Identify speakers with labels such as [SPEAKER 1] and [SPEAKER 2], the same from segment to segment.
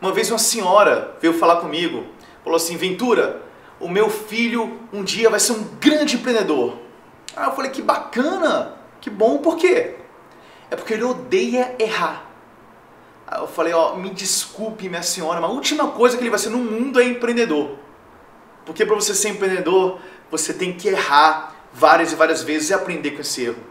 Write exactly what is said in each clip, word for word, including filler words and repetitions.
[SPEAKER 1] Uma vez uma senhora veio falar comigo, falou assim: Ventura, o meu filho um dia vai ser um grande empreendedor. Ah, eu falei: que bacana, que bom, por quê? É porque ele odeia errar. Aí eu falei: ó, me desculpe, minha senhora, mas a última coisa que ele vai ser no mundo é empreendedor. Porque para você ser empreendedor, você tem que errar várias e várias vezes e aprender com esse erro.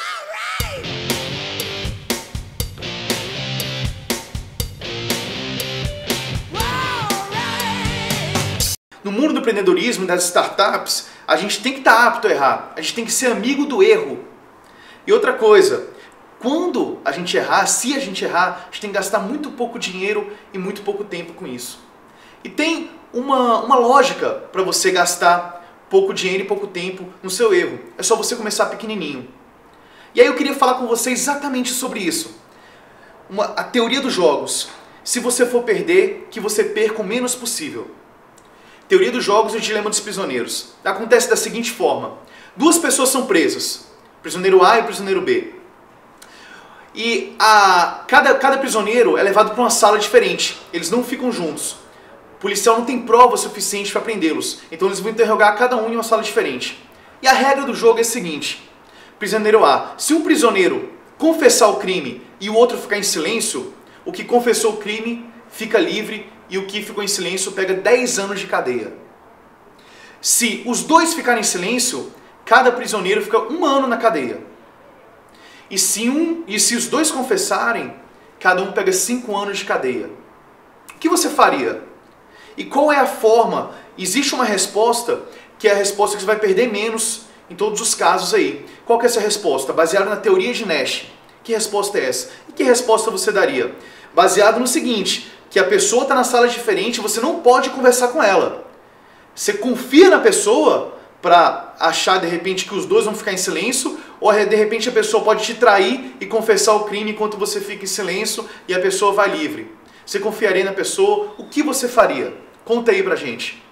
[SPEAKER 1] No mundo do empreendedorismo e das startups, a gente tem que estar apto a errar. A gente tem que ser amigo do erro. E outra coisa, quando a gente errar, se a gente errar, a gente tem que gastar muito pouco dinheiro e muito pouco tempo com isso. E tem uma, uma lógica para você gastar pouco dinheiro e pouco tempo no seu erro. É só você começar pequenininho. E aí eu queria falar com você exatamente sobre isso. Uma, a teoria dos jogos. Se você for perder, que você perca o menos possível. Teoria dos jogos e o dilema dos prisioneiros. Acontece da seguinte forma. Duas pessoas são presas. Prisioneiro A e prisioneiro B. E a, cada, cada prisioneiro é levado para uma sala diferente. Eles não ficam juntos. O policial não tem prova suficiente para prendê-los. Então eles vão interrogar cada um em uma sala diferente. E a regra do jogo é a seguinte. Prisioneiro A. Se um prisioneiro confessar o crime e o outro ficar em silêncio, o que confessou o crime fica livre e o que ficou em silêncio pega dez anos de cadeia. Se os dois ficarem em silêncio, cada prisioneiro fica um ano na cadeia. E se, um, e se os dois confessarem, cada um pega cinco anos de cadeia. O que você faria? E qual é a forma? Existe uma resposta que é a resposta que você vai perder menos em todos os casos aí. Qual que é essa resposta? Baseada na teoria de Nash. Que resposta é essa? E que resposta você daria? Baseado no seguinte, que a pessoa está na sala diferente, você não pode conversar com ela. Você confia na pessoa para achar de repente que os dois vão ficar em silêncio, ou de repente a pessoa pode te trair e confessar o crime enquanto você fica em silêncio e a pessoa vai livre. Você confiaria na pessoa? O que você faria? Conta aí pra gente.